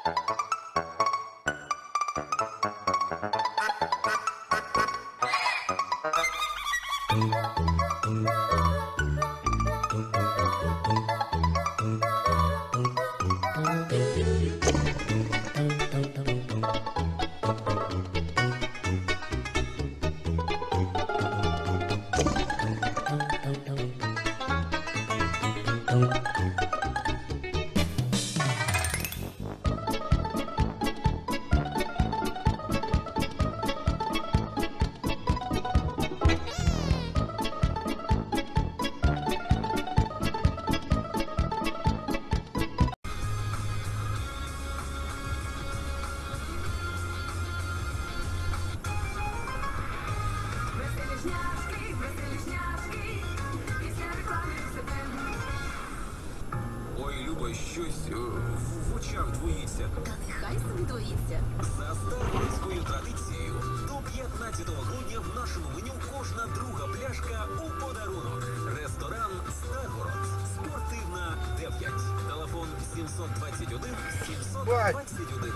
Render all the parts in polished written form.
Ой, Люба, щось в очах двоїться. Та нехай собі двоїться. За староринською традицією, до 15 грудня в нашому меню кожна друга пляшка у подарунок. Ресторан «Старгород». Спортивна 9. Телефон 721 721.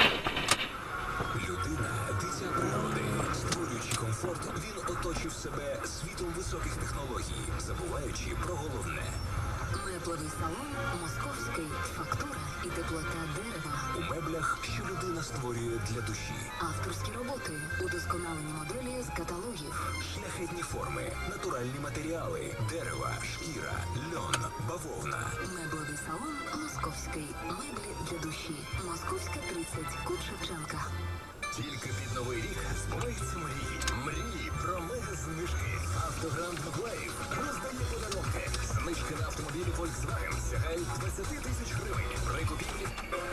Людина – дитя природи. Створюючи комфорт, він оточив себе світом високих технологій, забуваючи про головне. Меблевий салон «Московський». Фактура і теплота дерева. У меблях, що людина створює для душі. Авторські роботи. Удосконалені моделі з каталогів. Шляхетні форми, натуральні матеріали, дерева, шкіра, льон, бавовна. Меблевий салон «Московський». Меблі для душі. Московська, 30. Кут Шевченка. Тільки під Новий рік збуваються мрії. Мрії про мега-знижки. Автогранд Миколаїв роздає подарунки. Знижки на автомобілі Volkswagen сягають 20 тисяч гривень. При купівлі...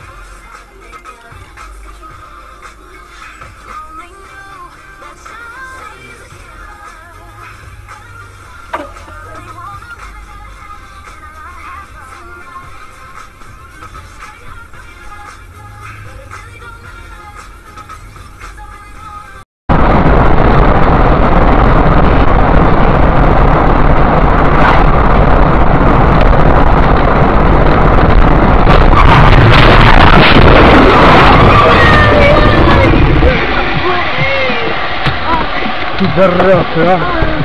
Пидорасы, а!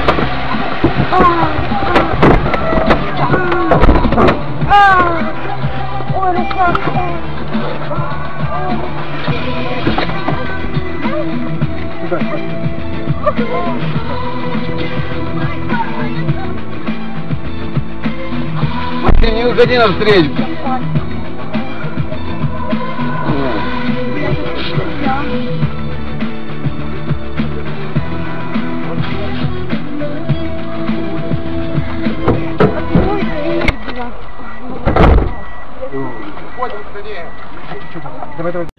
Ой, рука! Сюда. Ты не уходи навстречу. Давай, давай.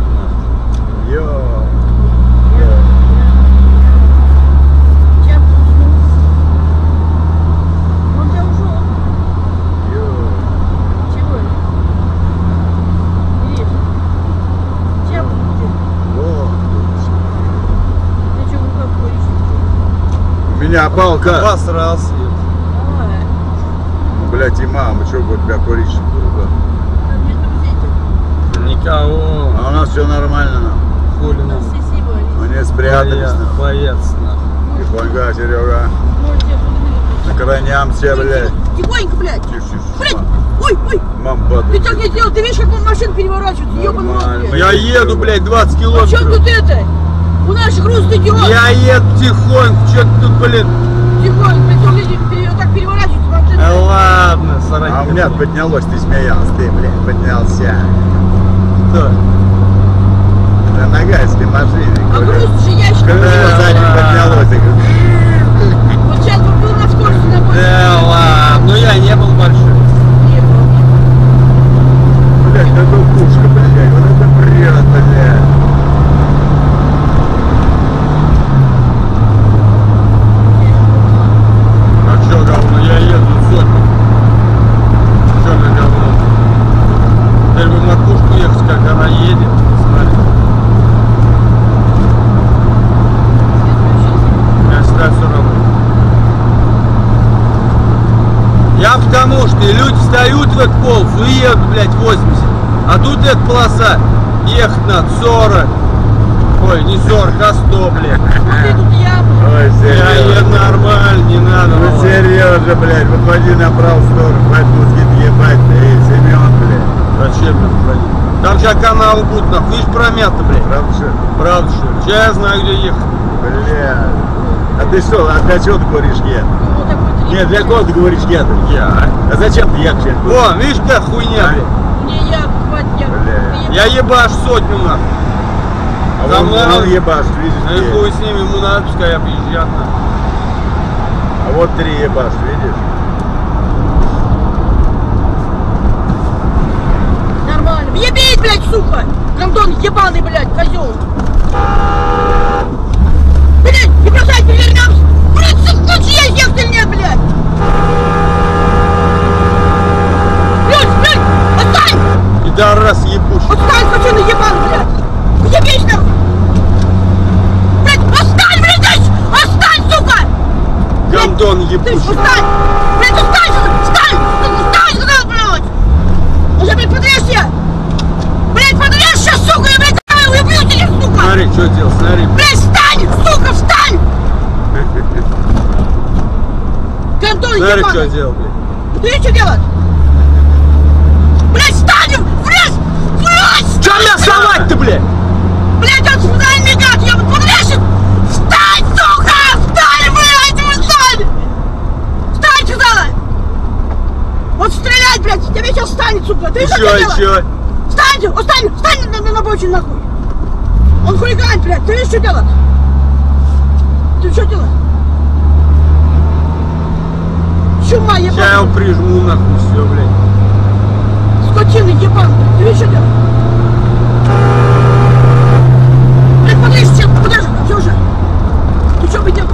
Йо. У меня палка. Обосрался. Ну, блядь, и мама, что будет тебя курить? Никого. А у нас все нормально, нам. Хули нам. Мы не спрятались, нам. Боец, нахуй. Тихонько, Серега. Сохраняемся, блядь. Тихонько, блядь. Тише, тише. Блядь, ой, ой. Мам, Ты так не делал, ты видишь, как машина переворачивается, ёбаный рот, Нормально. блядь. Я еду, блядь, 20 А чё километров. тут это? У нас же груз идет. Я еду тихонько, что ты тут, блин? Тихонько, блядь, он вот так переворачивается машина. Ладно, сорок. А у меня поднялось, ты смеялся, ты, блядь, поднялся. Что? На нагайской машине. А груз же ящик. Колесо сзади поднялось. Я говорю, Вот сейчас бы был на скорости на бой. Да ладно, ну я не был большой. блядь, это пушка, блядь, вот это бред, блядь. А чё, говно, я еду сотню. Чё за говно? Теперь бы в макушку ехать, как она едет. Смотри. Я считаю, все равно. Я потому что люди встают в этот полос и едут, блядь, 80. А тут эта полоса ехать надо 40. Ой, не 40, а 100, блядь. Смотри, тут яма. Ой, Я еду серьезно. нормально, не надо. Ну мало. серьезно, блядь, выходи на правую сторону, хватит мозги ебать, эй, Семен, блядь. Зачем мне уходить? Там сейчас канал будет, нахуй. Видишь, промято, блядь. Правда что? Правда, что ли? Сейчас я знаю, где ехать. Бля. А ты что, а для чего ты говоришь я? Вот такой три. Нет, для кого ты говоришь я? Я. А зачем ты я сейчас? Вон, видишь, как хуйня, блядь. Мне я, хватит, я. Бля. Я ебаш сотню, нахуй. А за мной. он ебашь, видишь, Ну и где? хуй с ними, ему надо, пускай объезжат, нахуй. А вот 3 ебашь, видишь? Нормально. Ебись, блядь, сука! Гондон ебаный, блядь, козел! Блядь, не бросай, перевернемся! Блядь, сука, я ехать или нет, блядь! Блядь, отстань! Пидорас ебучий. Отстань, скотина ебаный, блядь! Ебись нахуй! Блядь, отстань, блядь! Отстань, сука! Гондон Ты ебучий. встань! Блядь, встань! Встань! Встань, сказал, блядь! Уже, блядь, подрежься! Блядь, подрежься, сука! Я, блядь, давай убью тебя, сука! Смотри, что делать, смотри. Блядь, встань! Сука, встань! Гондон Смотри, что ебаный! делать, блядь. Ты что делать? Блядь, встань! Блядь! Блядь! Че меня совать-то, блядь? Блядь, он сюда мигает, я подрежет! Встань, сука! Встань, блядь! Встань! Встань, сказала! Вот стрелять, блядь! Тебе сейчас встанет, сука! Ты что Чё, делать? чё? Встань! Встань! Встань на обочину, нахуй! Он хулиган, блядь! Ты видишь, что делать? Ты что делать? Чума Сейчас я ебаная! его прижму, нахуй, все, блядь. Скотина ебаная! Ты видишь, что делать? Блядь, подожди, сейчас, подожди! Все уже! Ты что бы делал?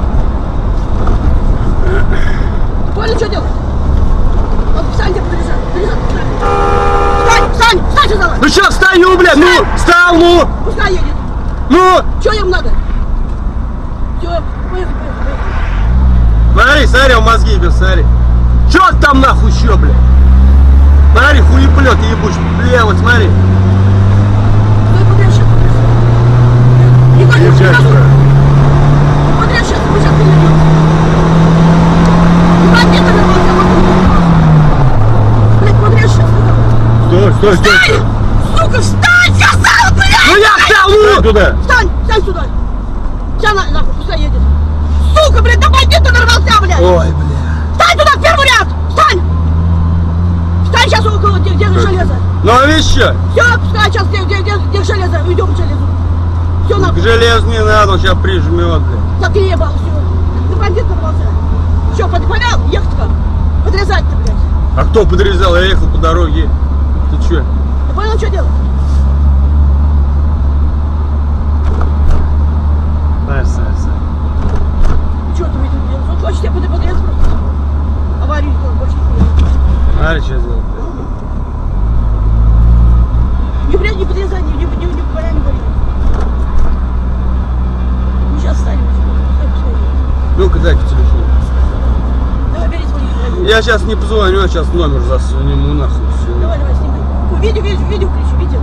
Понял, что делать? Вот встань, где подержи! Встань! Встань! Встань, сказала! Ну что, встаю, блядь, ну, встал, ну, Пускай едет! ну. Что им надо? Все, поехали. Смотри, смотри, в мозги идет, смотри. Чё ты там нахуй еще, блядь? Смотри, хуеплет ебучий, бля, вот смотри. Стой, подрежь сейчас, подрежь. Не хочешь, не Езжай, газуй. брат. Подрежь сейчас, мы сейчас перейдем. Бандиты нарвался вокруг. Блядь, подрежь сейчас, сказал. Стой, стой, стой. Встань! Сука, встань! Сказал, блядь! Ну я встал, Стой ну! туда. Встань! Встань сюда! Встань нахуй, пускай едет. Сука, блядь, на бандита нарвался, блядь! Ой, бля. Встань туда, в первый ряд! Встань! Встань сейчас около, где железо. Ну а видишь что? Все, пускай сейчас, где железо, уйдем к железу. Все, К нахуй. железу не надо, он сейчас прижмет, блядь. Так и ебал, все. Ты бандит нарвался. Все, понял? Ехать как? Подрезать-то, блядь. А кто подрезал? Я ехал по дороге. Ты чё? Ты понял, что делать? Что ты видишь делать? Он хочет тебя подрезать просто. Аварию сделал, больше не поедет. Смотри, что делать, блядь. Не, блядь, не подрезай, не говори, не говори. Мы сейчас встанем. Пускай. Ну-ка, дай-ка телефон. Давай, бери звони. Я сейчас не позвоню, а сейчас номер засуну ему нахуй. Все. Давай, снимай. Видео включи, видео.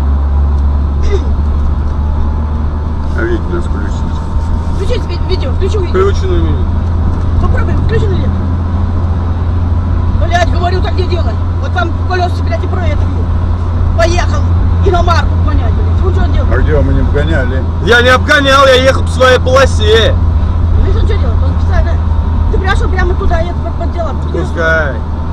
А видите, нас включить. Включи видео, включи видео. Включено меня. Попробуем, включено ли? Блядь, говорю, так не делай. Вот там колеса, блядь, и про это. Поехал. Иномарку гонять, блядь. Ну что он делает? А где мы не обгоняли? Я не обгонял, я ехал по своей полосе. Видишь, он что делает? Он специально... Ты пришел прямо туда, и это под делом. Пускай.